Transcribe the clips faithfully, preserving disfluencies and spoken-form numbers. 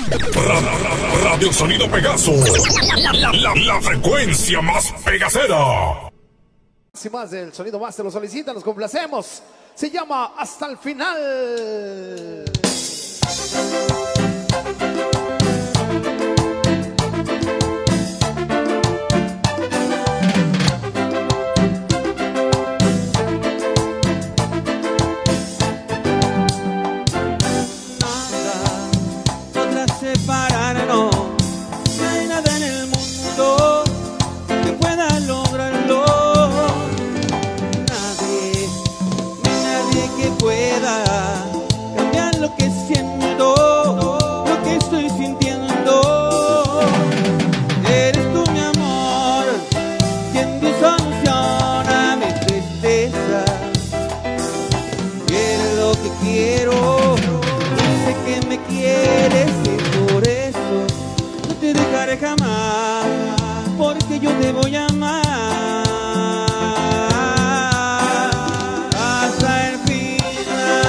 Radio Sonido Pegaso. La, la, la, la frecuencia más pegacera. Si más del sonido más se lo solicitan, nos complacemos. Se llama Hasta el Final. Separarnos, no hay nada en el mundo que pueda lograrlo. Nadie, nadie que pueda cambiar lo que siento, lo que estoy sintiendo. Eres tú, mi amor, quien me soluciona mi tristeza. Quieres lo que quiero, sé que me quieres. Por eso no te dejaré jamás, porque yo te voy a amar hasta el final.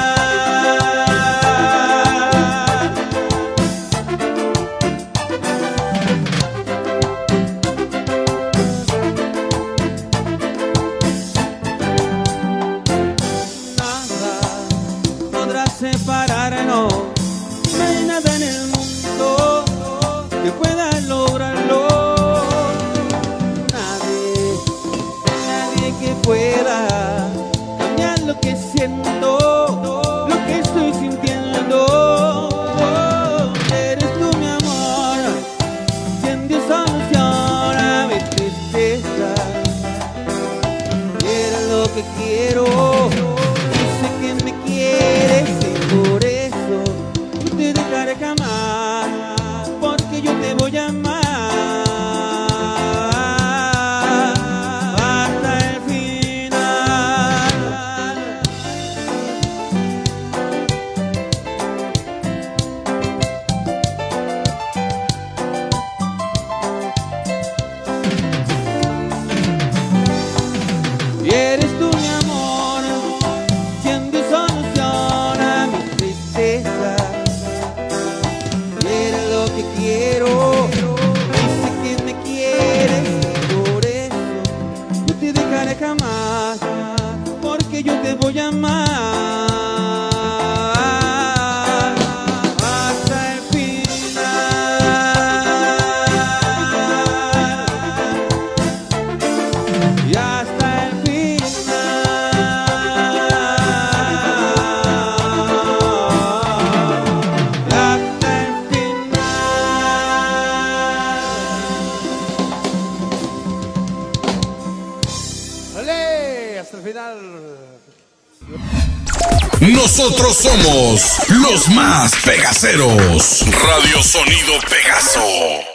Nada podrá separarnos. No hay nada en el mundo que pueda lograrlo. Nadie, nadie que pueda cambiar lo que siento, lo que estoy sintiendo. Eres tú, mi amor, quien dio solución a mi tristeza. Eres lo que quiero, y sé que me quieres y por eso no te dejaré jamás, porque yo te voy a amar hasta el final. Y eres tú, mi amor, quien dio solución a mi tristeza. Eres lo que quiero, y sé que me quieres, y por eso no te dejaré jamás, porque yo te voy a amar hasta el final. Y hasta el final. ¡Ole! Hasta el final. Nosotros somos los más pegaceros. Radio Sonido Pegaso.